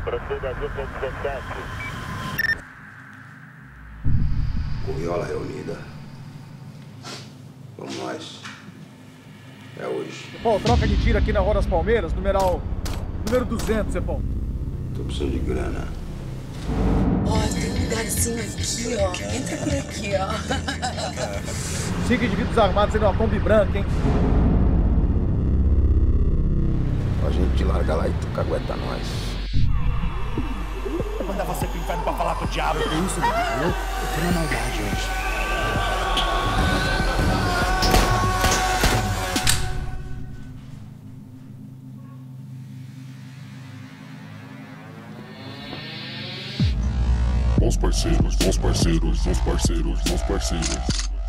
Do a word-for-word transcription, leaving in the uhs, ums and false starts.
Tranquilizador ponto dezessete. Corriola reunida. Vamos nós. É hoje. Cepão, troca de tiro aqui na Rua das Palmeiras, numeral... número duzentos, Cepão. Tô precisando de grana. Ó, tem um lugarzinho aqui, ó. Entra por aqui, ó. Cinco indivíduos armados aí numa Kombi branca, hein? A gente larga lá e tu cagueta nós. Manda você pro inferno pra falar com o diabo. Que isso, Dudu? Eu tô na maldade hoje. Bons parceiros, bons parceiros, bons parceiros, bons parceiros.